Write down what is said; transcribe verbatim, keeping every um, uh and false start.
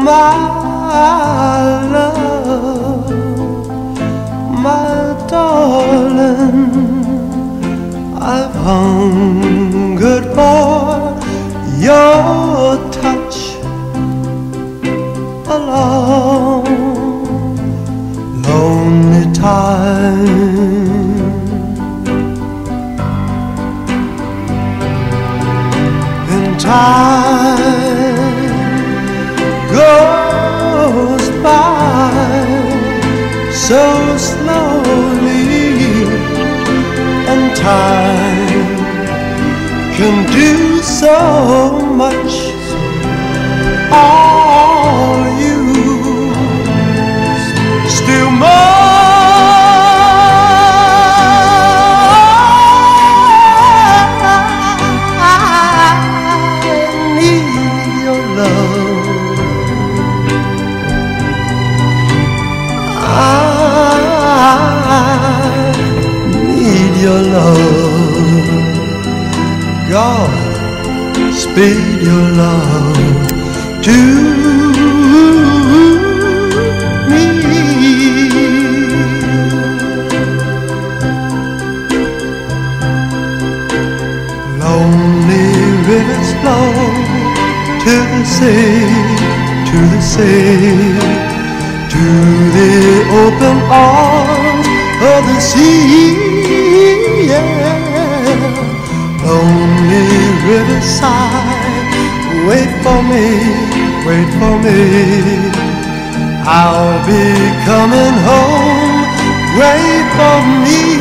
my love, my darling, I've hungered for your touch a long, lonely time. And time goes by so slowly, and time can do so much. All you still more. I need your love. I need your love. God, speed your love to me. Lonely rivers flow to the sea, to the sea, to the open arms of the sea. Yeah. Lonely riverside, wait for me, wait for me. I'll be coming home, wait for me.